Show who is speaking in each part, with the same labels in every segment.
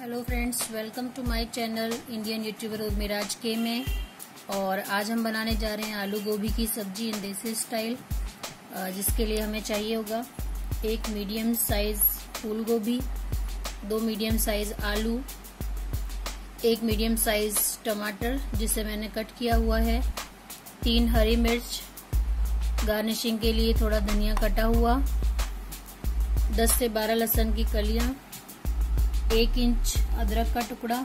Speaker 1: Hello friends, welcome to my channel Indian YouTuber Urmiraj के में। और आज हम बनाने जा रहे हैं आलू गोभी की सब्जी इन देसी स्टाइल। जिसके लिए हमें चाहिए होगा एक मीडियम साइज फूल गोभी, 2 मीडियम साइज आलू, 1 मीडियम साइज टमाटर जिसे मैंने कट किया हुआ है, 3 हरी मिर्च, गार्निशिंग के लिए थोड़ा धनिया कटा हुआ, 10 से 12 लहसुन की कलियां, 1 इंच अदरक का टुकड़ा।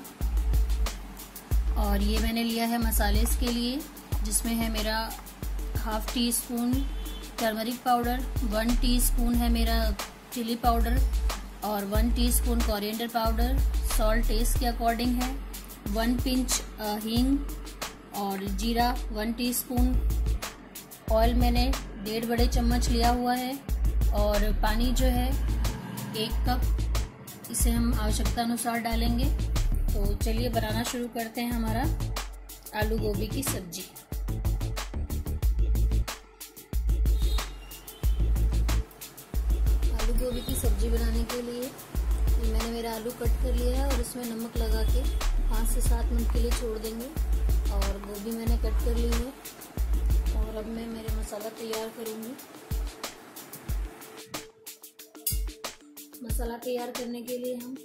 Speaker 1: और ये मैंने लिया है मसाले के लिए, जिसमें है मेरा ½ teaspoon turmeric powder, 1 teaspoon है मेरा चिली पाउडर और 1 teaspoon coriander powder, salt taste के अकॉर्डिंग है, 1 पिंच हींग और जीरा 1 टीस्पून। ऑयल मैंने 1.5 बड़े चम्मच लिया हुआ है और पानी जो है 1 कप, इसे हम आवश्यकता अनुसार डालेंगे। तो चलिए बनाना शुरू करते हैं हमारा आलू गोभी की सब्जी। आलू गोभी की सब्जी बनाने के लिए मैंने मेरा आलू कट कर लिया है और इसमें नमक लगा के 5 से 7 मिनट के लिए छोड़ देंगे। और गोभी मैंने कट कर ली है और अब मैं मेरे मसाला तैयार करूँगी। मसाला तैयार करने के लिए हम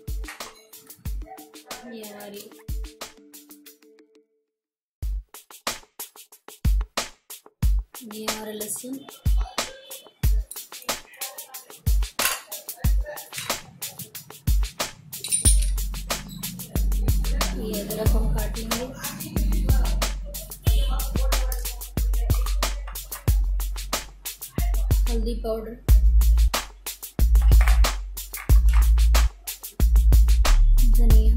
Speaker 1: ये हमारा लहसुन, ये अदरक हम काटेंगे, हल्दी पाउडर, धनिया,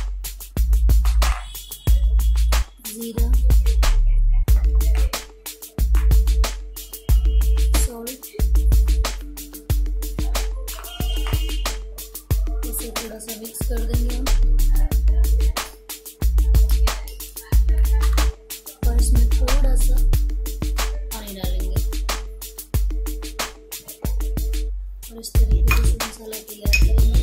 Speaker 1: जीरा, सॉल्ट, इसे थोड़ा सा मिक्स कर देंगे हम। और इसमें थोड़ा सा पानी डालेंगे और इस तरीके से मसाला तैयार करेंगे।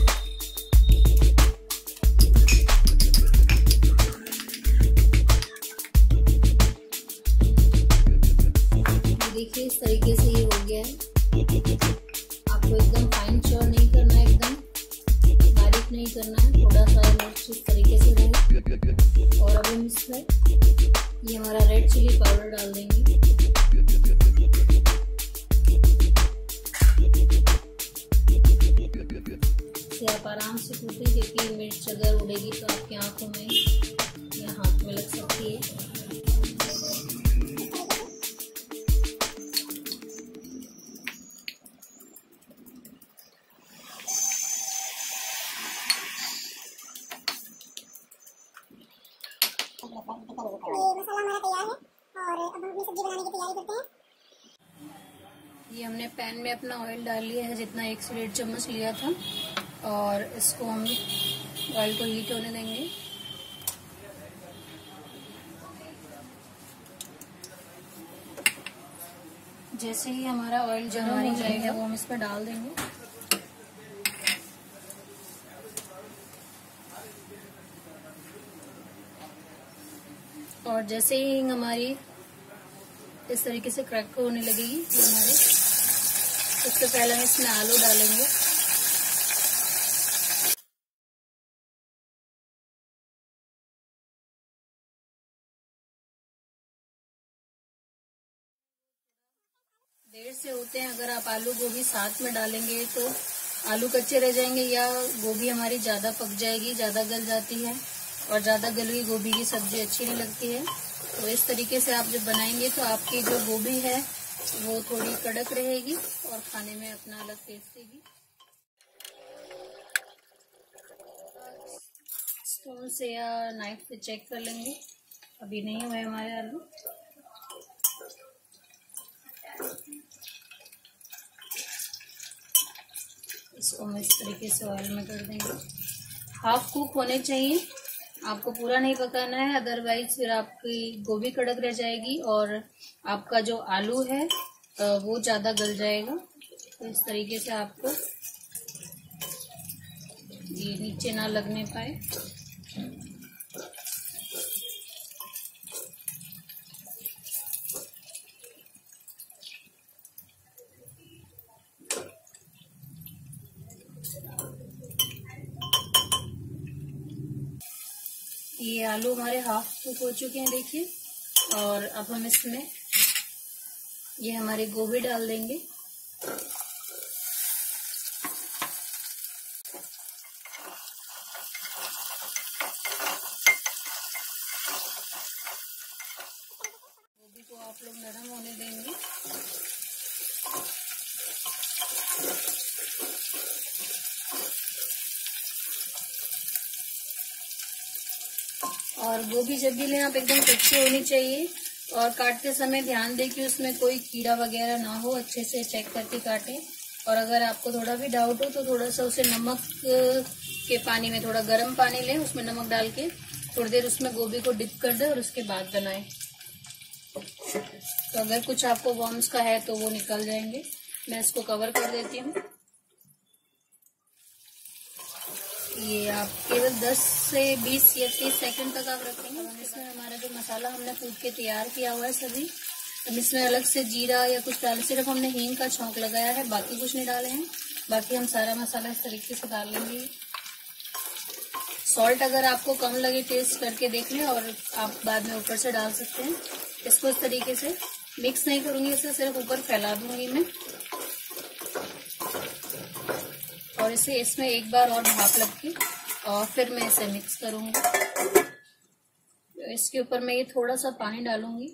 Speaker 1: देखिए इस तरीके से ये हो गया है। आपको एकदम फाइन चॉप नहीं करना है, एकदम बारीक नहीं करना है, थोड़ा सा मिर्च इस तरीके से रहे। और अब हम इसमें ये हमारा रेड चिली पाउडर डाल देंगे। इसे आप आराम से कूटें, क्योंकि मिर्च अगर उड़ेगी तो आपकी आंखों में या हाथ में लग सकती है।
Speaker 2: मसाला हमारा तैयार है और अब हम अपनी सब्जी बनाने की तैयारी करते हैं।
Speaker 1: ये हमने पैन में अपना ऑयल डाल लिया है, जितना 1 से 1.5 चम्मच लिया था, और इसको हम ऑयल को हीट होने देंगे। जैसे ही हमारा ऑयल गर्म हो जाएगा वो हम इस पर डाल देंगे। और जैसे ही हिंग हमारी इस तरीके से क्रैक होने लगेगी, तो हमारे सबसे पहले हम इसमें आलू डालेंगे। देर से होते हैं, अगर आप आलू गोभी साथ में डालेंगे तो आलू कच्चे रह जाएंगे या गोभी हमारी ज्यादा पक जाएगी, ज्यादा गल जाती है और ज्यादा गली हुई गोभी की सब्जी अच्छी नहीं लगती है। तो इस तरीके से आप जब बनाएंगे तो आपकी जो गोभी है वो थोड़ी कड़क रहेगी और खाने में अपना अलग टेस्ट देगी। स्पून से या नाइफ से चेक कर लेंगे, अभी नहीं हुए हमारे आलू। इसको हम इस तरीके से ऑयल में कर देंगे। हाफ कुक होने चाहिए, आपको पूरा नहीं पकाना है, अदरवाइज फिर आपकी गोभी कड़क रह जाएगी और आपका जो आलू है वो ज्यादा गल जाएगा। तो इस तरीके से आपको ये नीचे ना लगने पाए। ये आलू हमारे हाफ कुक हो चुके हैं देखिए। और अब हम इसमें ये हमारे गोभी डाल देंगे। गोभी को आप लोग नरम होने देंगे। और गोभी जब भी लें आप एकदम कच्ची होनी चाहिए। और काटते समय ध्यान दें कि उसमें कोई कीड़ा वगैरह ना हो, अच्छे से चेक करके काटें। और अगर आपको थोड़ा भी डाउट हो तो थोड़ा सा उसे नमक के पानी में, थोड़ा गर्म पानी लें, उसमें नमक डाल के थोड़ी देर उसमें गोभी को डिप कर दें और उसके बाद बनाएं। तो अगर कुछ आपको वर्म्स का है तो वो निकल जाएंगे। मैं इसको कवर कर देती हूँ। ये आप केवल 10 से 20 या 30 सेकंड तक आप रखेंगे। इसमें हमारा जो मसाला हमने कूट के तैयार किया हुआ है सभी, अब इसमें अलग से जीरा या कुछ डाल, सिर्फ हमने हींग का छौंक लगाया है, बाकी कुछ नहीं डाले हैं। बाकी हम सारा मसाला इस तरीके से डाल लेंगे। सॉल्ट अगर आपको कम लगे टेस्ट करके देख लें और आप बाद में ऊपर से डाल सकते हैं। इसको इस तरीके से मिक्स नहीं करूंगी, इसे सिर्फ ऊपर फैला दूंगी मैं। और इसे इसमें एक बार और भाप लग के और फिर मैं इसे मिक्स करूंगी। तो इसके ऊपर मैं ये थोड़ा सा पानी डालूंगी।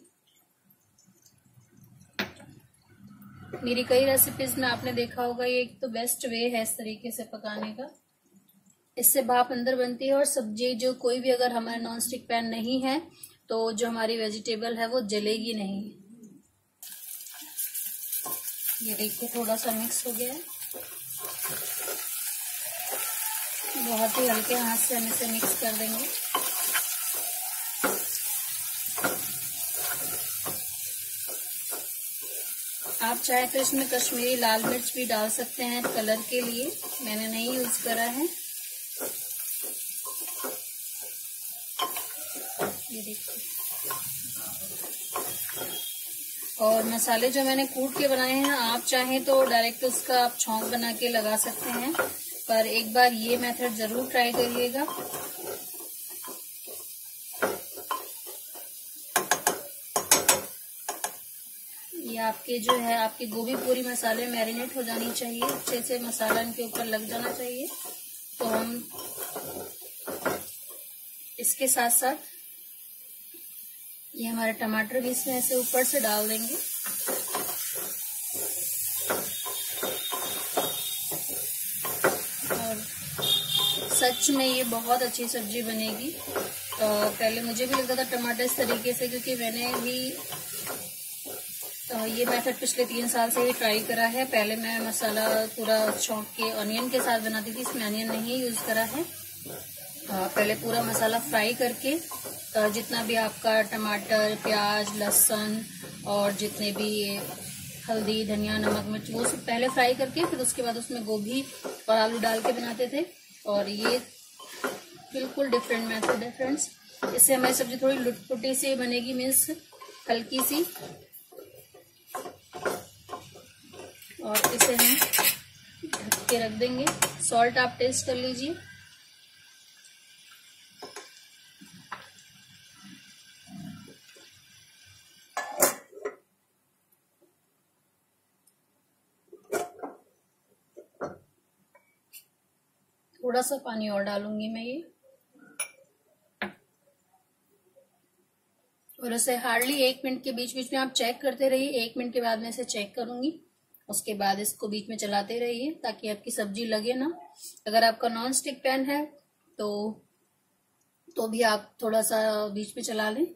Speaker 1: मेरी कई रेसिपीज में आपने देखा होगा, ये एक तो बेस्ट वे है इस तरीके से पकाने का। इससे भाप अंदर बनती है और सब्जी जो कोई भी, अगर हमारा नॉन स्टिक पैन नहीं है तो जो हमारी वेजिटेबल है वो जलेगी नहीं। ये देखिए थोड़ा सा मिक्स हो गया है। बहुत ही हल्के हाथ से हम इसे मिक्स कर देंगे। आप चाहे तो इसमें कश्मीरी लाल मिर्च भी डाल सकते हैं कलर के लिए, मैंने नहीं यूज करा है। ये देखिए। और मसाले जो मैंने कूट के बनाए हैं, आप चाहें तो डायरेक्ट उसका आप छौंक बना के लगा सकते हैं, पर एक बार ये मेथड जरूर ट्राई करिएगा। ये आपके जो है, आपकी गोभी पूरी मसाले मैरिनेट हो जानी चाहिए, अच्छे से मसाला इनके ऊपर लग जाना चाहिए। तो हम इसके साथ साथ ये हमारे टमाटर भी इसमें ऐसे ऊपर से डाल देंगे। और सच में ये बहुत अच्छी सब्जी बनेगी। पहले मुझे भी लगता था टमाटर इस तरीके से, क्योंकि मैंने भी ये मेथड पिछले 3 साल से ही ट्राई करा है। पहले मैं मसाला पूरा छौंक के ऑनियन के साथ बनाती थी, इसमें ऑनियन नहीं यूज करा है। पहले पूरा मसाला फ्राई करके जितना भी आपका टमाटर, प्याज, लहसुन और जितने भी हल्दी, धनिया, नमक, मिर्च, वो सब पहले फ्राई करके फिर उसके बाद उसमें गोभी और आलू डाल के बनाते थे। और ये बिल्कुल डिफरेंट मेथड है फ्रेंड्स। इससे हमारी सब्जी थोड़ी लुटपुटी सी बनेगी, मीन्स हल्की सी। और इसे हम ढक के रख देंगे। सॉल्ट आप टेस्ट कर लीजिए। थोड़ा सा पानी और डालूंगी मैं ये, और इसे हार्डली 1 मिनट के बीच बीच में आप चेक करते रहिए। 1 मिनट के बाद मैं इसे चेक करूंगी, उसके बाद इसको बीच में चलाते रहिए ताकि आपकी सब्जी लगे ना। अगर आपका नॉन स्टिक पैन है तो भी आप थोड़ा सा बीच में चला लें।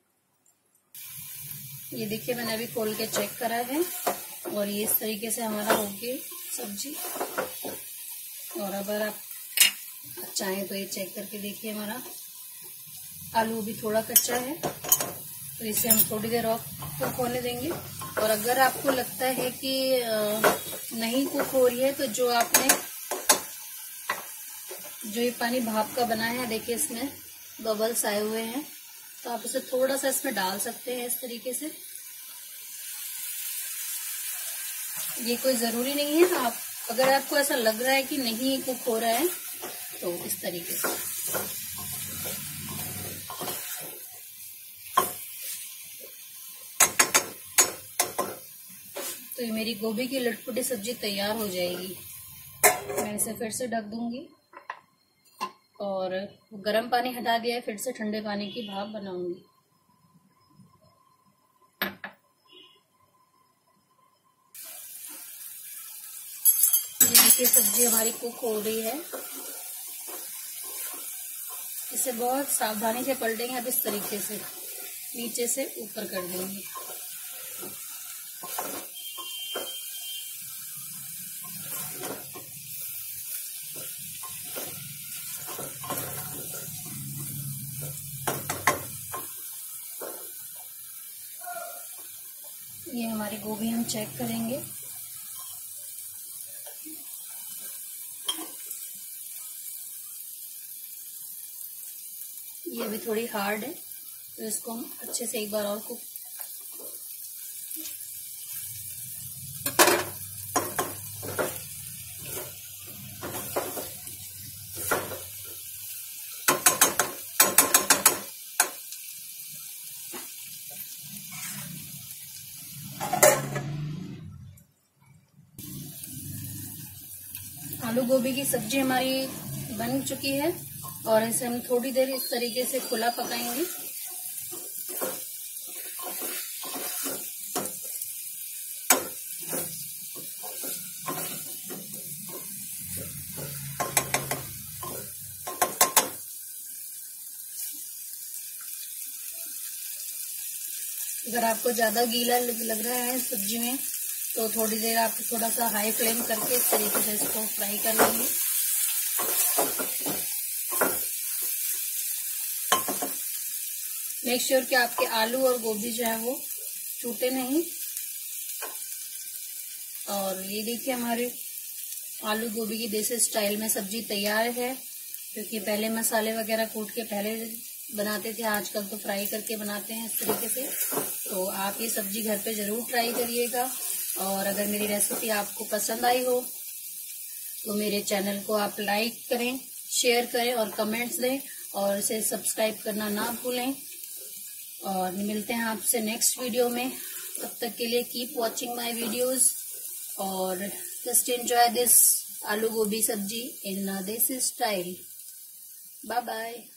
Speaker 1: ये देखिए मैंने अभी खोल के चेक करा है और ये इस तरीके से हमारा हो गई सब्जी। और अगर आप चाहें तो ये चेक करके देखिए, हमारा आलू भी थोड़ा कच्चा है, तो इसे हम थोड़ी देर और कुक होने देंगे। और अगर आपको लगता है कि नहीं कुक हो रही है, तो जो आपने जो ये पानी भाप का बना है, देखिए इसमें बबल्स आए हुए हैं, तो आप इसे थोड़ा सा इसमें डाल सकते हैं इस तरीके से। ये कोई जरूरी नहीं है, आप अगर आपको ऐसा लग रहा है कि नहीं कुक हो रहा है तो इस तरीके से। तो ये मेरी गोभी की लटपटी सब्जी तैयार हो जाएगी। मैं इसे फिर से ढक दूंगी और गर्म पानी हटा दिया है, फिर से ठंडे पानी की भाप बनाऊंगी। ये देखिए सब्जी हमारी कुक हो रही है। इसे बहुत सावधानी से पलटेंगे, अब इस तरीके से नीचे से ऊपर कर देंगे। ये हमारी गोभी हम चेक करेंगे। ये अभी थोड़ी हार्ड है, तो इसको हम अच्छे से एक बार और कुक। आलू गोभी की सब्जी हमारी बन चुकी है और इसे हम थोड़ी देर इस तरीके से खुला पकाएंगे। अगर आपको ज्यादा गीला लग रहा है सब्जी में तो थोड़ी देर आप थोड़ा सा हाई फ्लेम करके इस तरीके से इसको फ्राई कर लेंगे। मेक श्योर कि आपके आलू और गोभी जो है वो टूटे नहीं। और ये देखिए हमारे आलू गोभी की देसी स्टाइल में सब्जी तैयार है, क्योंकि पहले मसाले वगैरह कूट के पहले बनाते थे, आजकल तो फ्राई करके बनाते हैं इस तरीके से। तो आप ये सब्जी घर पे जरूर ट्राई करिएगा। और अगर मेरी रेसिपी आपको पसंद आई हो तो मेरे चैनल को आप लाइक करें, शेयर करें और कमेंट्स दें और इसे सब्सक्राइब करना ना भूलें। और मिलते हैं आपसे नेक्स्ट वीडियो में। तब तक के लिए कीप वॉचिंग माय वीडियोस और just enjoy this aloo gobi सब्जी इन देसी स्टाइल। Bye bye.